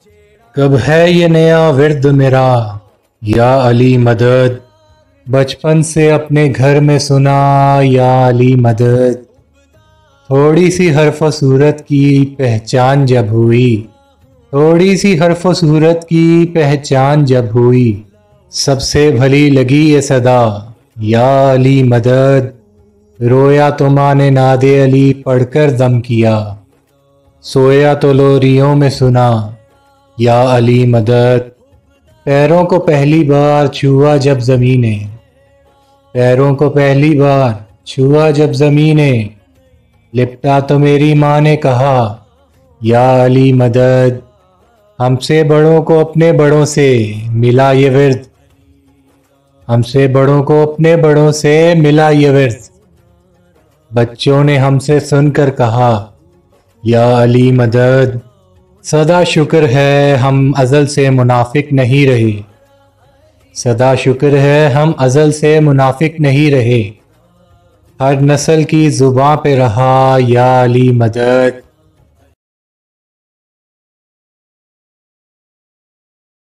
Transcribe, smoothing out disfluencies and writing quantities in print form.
کب ہے یہ نیا ورد میرا یا علی مدد، بچپن سے اپنے گھر میں سنا یا علی مدد۔ تھوڑی سی حرف و صورت کی پہچان جب ہوئی، تھوڑی سی حرف و صورت کی پہچان جب ہوئی، سب سے بھلی لگی یہ صدا یا علی مدد۔ رویا تو ماں نے ناد علی پڑھ کر دم کیا، سویا تو لوریوں میں سنا یا علی مدد۔ پیروں کو پہلی بار چھوا جب زمینیں، پیروں کو پہلی بار چھوا جب زمینیں، لپٹا تو میری ماں نے کہا یا علی مدد۔ ہم سے بڑوں کو اپنے بڑوں سے ملا یہ ورد، ہم سے بڑوں کو اپنے بڑوں سے ملا یہ ورد۔ بچوں نے ہم سے سن کر کہا یا علی مدد۔ سدا شکر ہے ہم ازل سے منافق نہیں رہے، سدا شکر ہے ہم ازل سے منافق نہیں رہے، ہر نسل کی زباں پہ رہا یا علی مدد۔